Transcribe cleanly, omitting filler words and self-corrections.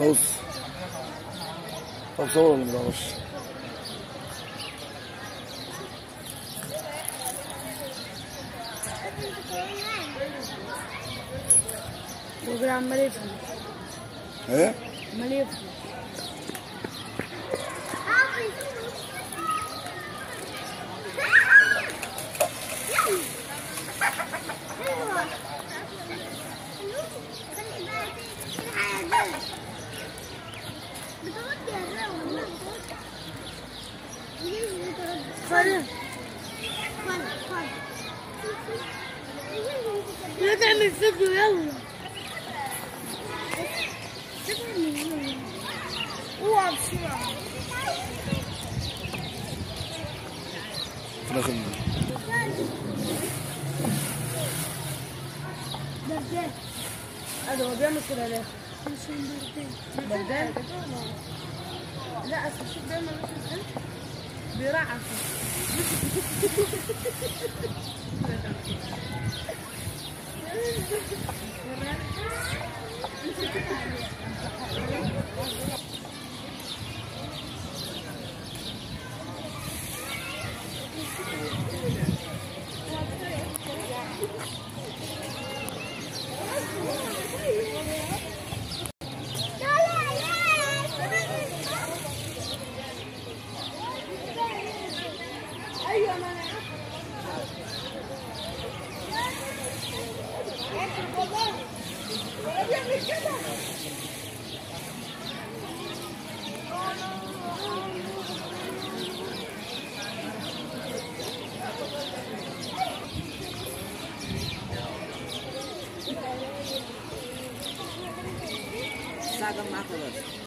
طز. طب صور ولا متعرفش؟ الراجل عمال يفهم. ايه؟ عمال يفهم. لا تعمل فيديو يلا. اوعى بسرعة. في الاخر بردان. هو بيعمل كده ليه؟ عشان بردان. لا اصل الشيخ بيعمل كده بيرعش. ايوه ما انا بيعمل كده. Saga Macaulay.